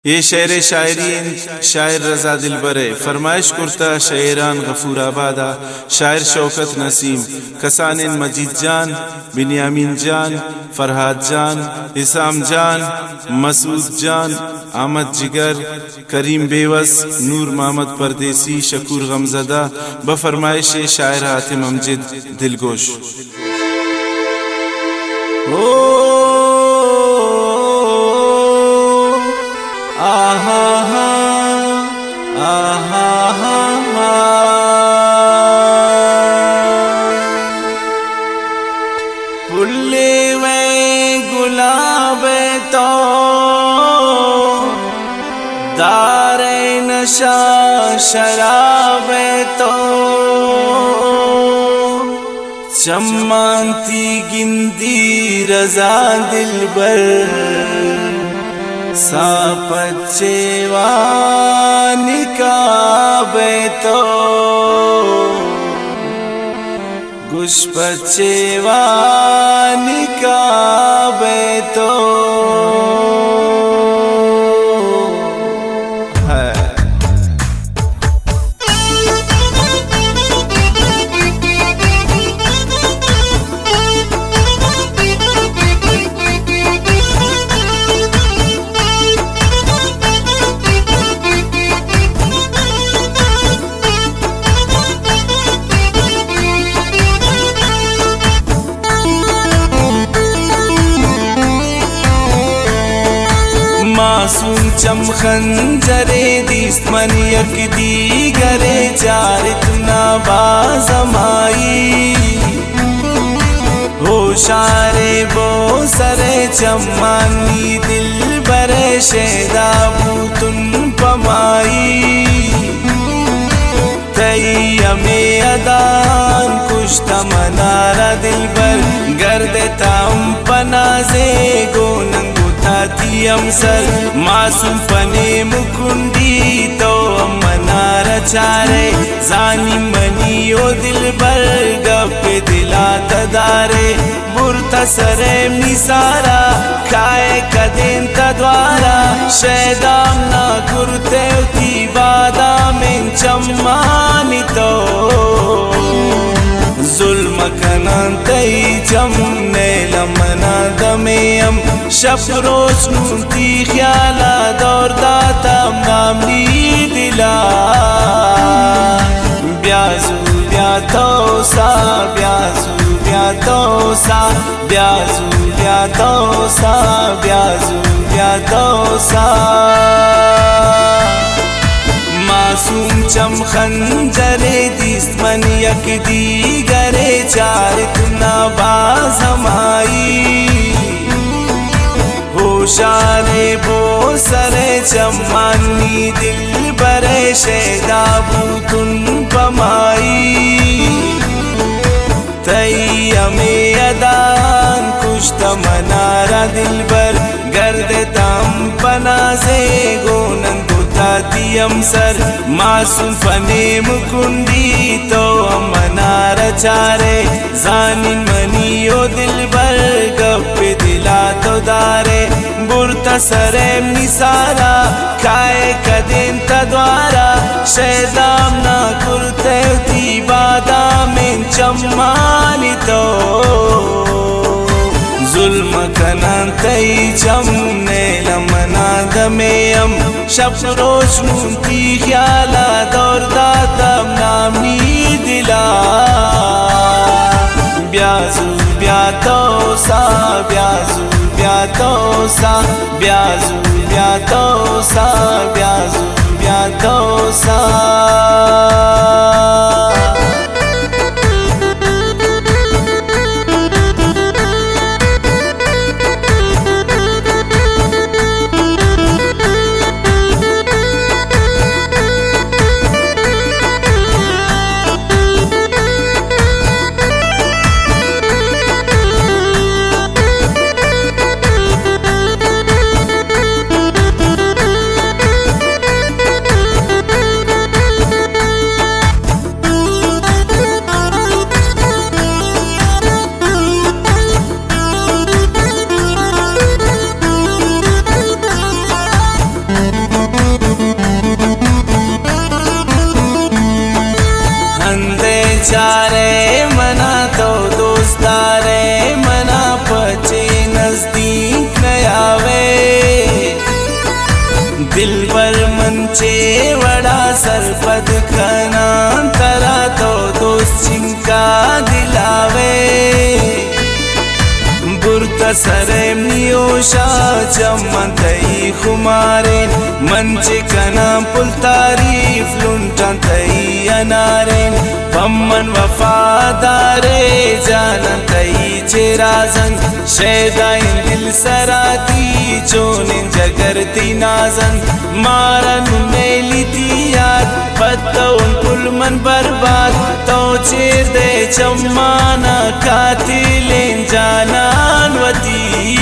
ये शेर शायरी शायर रजा दिलबर फरमाइश कुर्ता शेरान गफूराबादा शायर शौकत नसीम कसान मजीद जान बिनियामीन जान फरहाद जान इसाम जान मसूद जान आमद जिगर करीम बेवस नूर मोहम्मद परदेसी शकूर गमजदा बफरमाइश शायर हातिम अमजद दिलगोश। फुल्ले में गुलाब तो दारे नशा शराब तो चमनती गिंदी रजा दिलबर सापचेवा निकाबे तो गुष्पचेवा निकाबे तो मासूम चमखंजरे दिस्मन यक दी गरे चारितना बाजमाई होशारे बो सरे चम्मानी दिल बरे शेदा बूतुन पमाई तैयमे अदान कुश्ता मनारा दिल बर गर्दे ताम पनाजे गोनंग सर मासूम पने मुकुंडी तो मनारा चारे जानी मनी ओ दिल बर गप दिला तदारे बुरता सरे मिसारा खाए कदें तद्वारा शैदाम ना कुरते उती बादा में चम्मानी तो जुल्म कनांतई जमने लमना दमेयम शब रोज नूती ख्याला दौर दाता मामली दिला ब्याजू ब्यातोसा ब्याजू ब्यातोसा ब्याजू ब्यातोसा ब्याजू ब्यातोसा मासूम चमखंजरे दिस्मन यक दी गरे चारितना बाजमाई होशारे बो सरे चम्मानी दिल बरे शेदा बूतुन पमाई तैयमे अदान कुश्ता मनारा दिल बर गर्दे ताम पनाजे गोनन दियम सर मासूम फने मुकुंडी तो मनारा चारे जानिन मनी ओ दिल बर गप दिला तो दारे बुरता सरे मिसारा खाए कदें तद्वारा शैदाम ना कुरते उती बादा में चम्मानी तो जुल्म कनांतई जमने लमना दमेयम शब रोज नूती ख्याला दौर दातम नामनी दिला ब्याजू ब्यातोसा ब्याजू ब्यातोसा ब्याजू ब्यातोसा ब्याजू ब्यातोसा मंचे वड़ा सरपद खना तरा तो दोस्त चिंका दिलावे बुरता सरेम नियोशा चमतई खुमारे मंचे कना पुल तारीफ लुंटन तई अनारे पम्मन वफादारे जानन तई चेराजन शेदाइन दिल सराती चोनिन जगरती नाजन मारन मेली याद पत्तौन पुलमन बर्बाद तो चेर दे चम्माना कातिलें जानान वती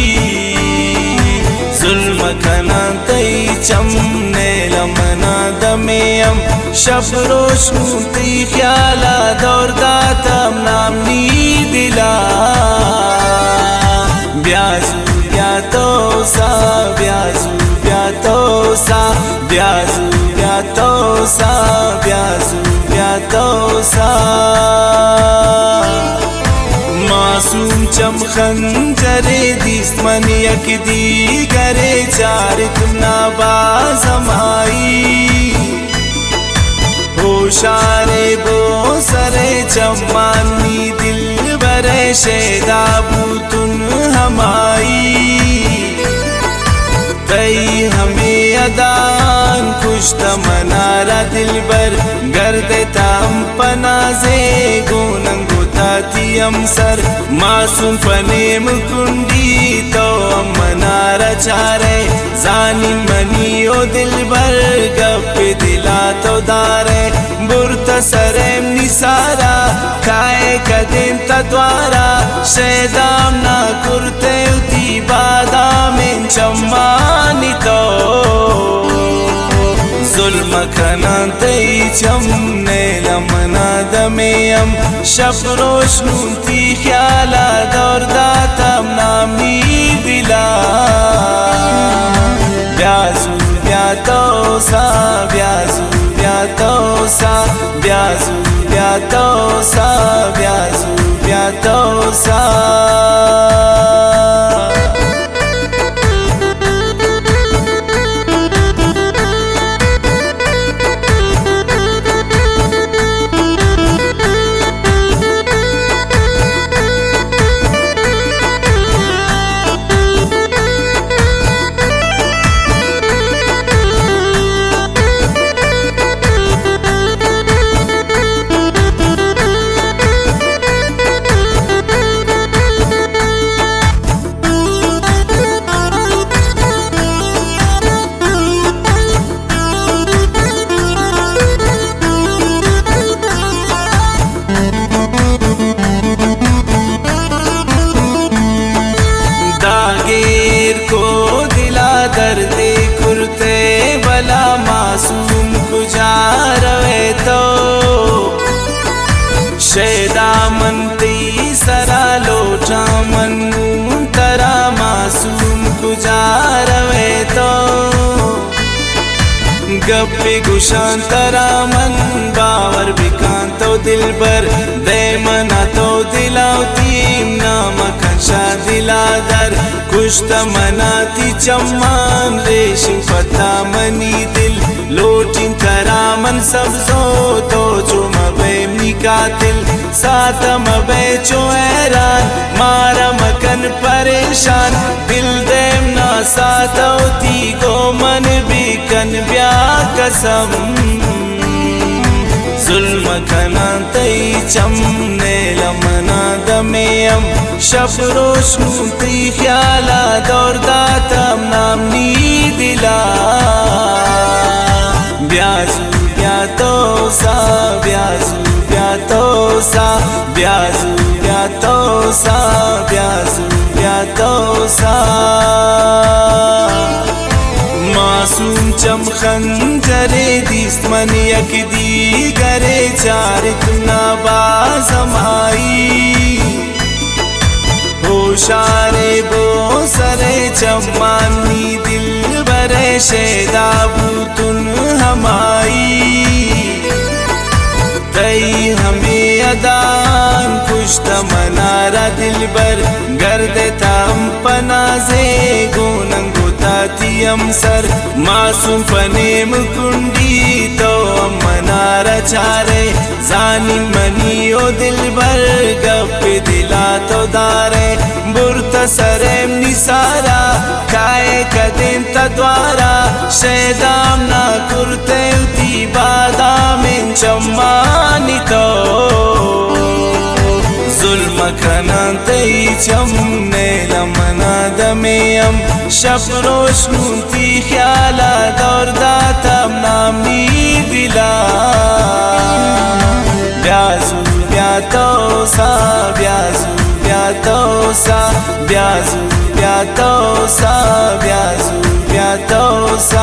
जुल्म खना तई चमने लमना दमेयम शब रोशनु ती ख्याला दौर दातम नामनी दिला ब्याजू ब्यातोसा ब्याजू ब्यातोसा ब्याजू ब्यातोसा ब्याजू ब्यातोसा मासूम चमखन जरे दिस्त मन यक दी करे चार तुना बाजमाई होशारे बो सरे चम्मानी दिल बरे शेदा बूतुन हमाई तई हमें अदान कुश्त मनारा दिल बर गर्दे ताम पनाजे गोनंग गुताती अमसर मासूम पनेम कुंडी तो मनारा चारे जानी मनी ओ दिल बर गप दिला तो दारे बुरता सरेम निसारा खाए कदिन तद्वारा शेदाम ना कुर्ते उती बादामें चम्मानी तो जुल्म खना तई चमने लमना दमेयम शब रोशनु ती ख्याला दौर दातम नामी दिला ब्याजू ब्यातोसा ब्याजू ब्यातोसा ब्याजू ब्यातोसा ब्याजू ब्यातोसा दर्दे कुर्ते बला मासूम गुजारवे तो शेदा मनती सरा लोटा मन्नू तरा मासूम गुजारवे तो गप्पे गुशान तरा मन बावर बिकान तो दिल बर दे मना तो दिलावती नाम खंशा दिलादर कुश्त मनाती चम्मान रेशिम पता मनी दिल लोटिन तरा मन सब्जो तो चुम बेमनी कातिल सातम बेचो ऐरान मारा मकन परेशान दिल देम ना सातौती गो मन बिकन ब्या कसम जुल्म खना तई चमने लमना दमेयम शब रोशनु ती ख्याला दौर दातम नामनी दिला ब्याजू ब्यातोसा ब्याजू ब्यातोसा ब्याजू ब्यातोसा ब्याजू ब्यातोसा मासूम चमखन जरे दिस्त मन यक दी करे चार तुना बाजमाई होशारे बो सरे चम्मानी दिल बरे शेदा बूतुन हमाई तई हमें अदान कुश्त मनारा दिल बर गर्दे ताम पनाजे गोनंग गुता تاتیم سر معصوم پنیم کندی تو منارا چارے زانی منی و دل بر گپ دلا تو دارے برتا سرم نسارا کائے کدن تدوارا شیدام نا کرتے تی بادام چمانی تو ظلم کنان تی چم نیلمنا دمیم شب روشنون تی خیالا دور داتم نامی دلا بیازو بیاتوسا بیازو بیاتوسا بیازو بیاتوسا بیازو بیاتوسا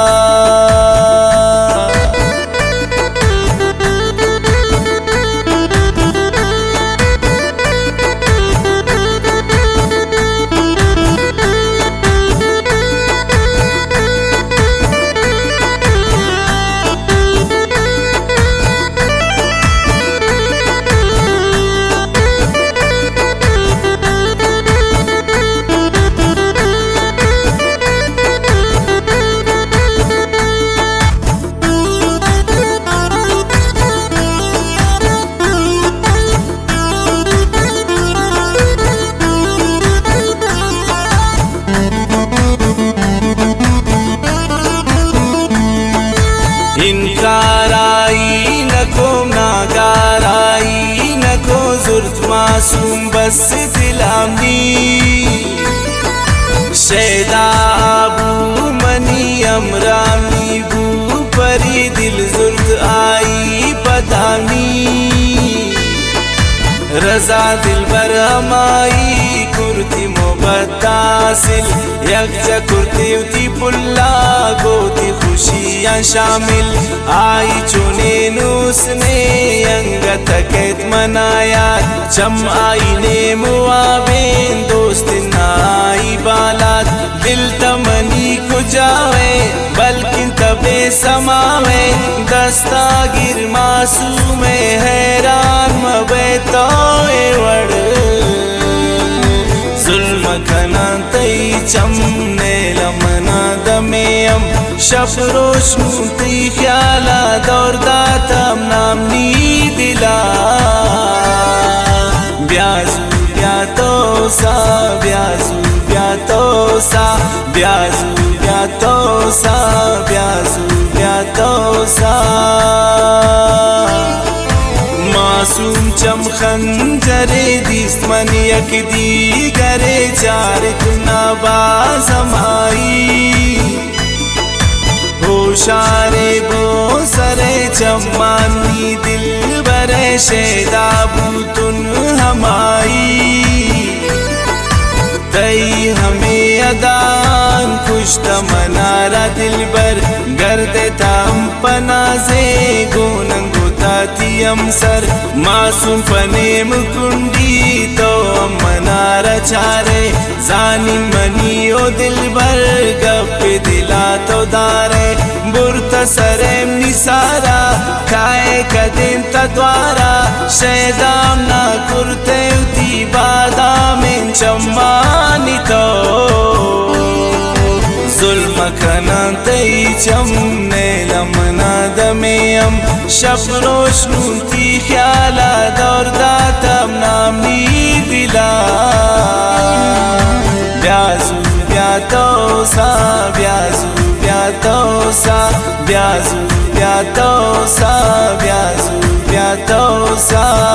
इनकाराई नको नागाराई नको जुर्त मासूम बस दिलामनी शैदा अबू मनी अमरानी बू परी दिल जुर्त आई बदानी रजा दिल बर हमाई कुर्ती मोहब्बतासिल यकजा कुर्ती उती पुल्ला गोती खुशियाँ शामिल आई चुने नूसने अंग तकत मनाया चम आई ने मुआबेन दोस्त नाई बालात दिल तमनी को जावे बल्कि तबे समावे दस्तागिर मासूम हैरान मबे तो वड़ जुल्म कना तई चम नेलमना दमेयम शब रोशनू ती ख्याला दौर दातम नामनी दिला ब्याजू ब्यातोसा ब्याजू ब्यातोसा ब्याजू ब्यातोसा ब्याजू ब्यातोसा मासूम चम खंजरे दिस्मन यक दी करे चार गुना बाजमाई होशारे बो सरे चम्मानी दिल बरे शेदा बूतुन हमाई तई हमें अदान कुश्त मनारा दिल बर गर्दे ताम पनाजे गोनंगो तातियम सर मासूम पनेम कुंडी तो मनारा चारे जानी मनी ओ दिल बर गप दिला तो दारे बुरता सरेम निसारा खाए कदिन तद्वारा शैदाम ना कुर्ते उती बादाम चम्मानी तो जुल्म कना तई चम नेलमना दमेयम शब रोशनू ती ख्याला दौर दातम नामनी दिला ब्याजू ब्यातोसा ब्याजू ब्यातोसा ब्याजू ब्यातोसा ब्याजू ब्यातोसा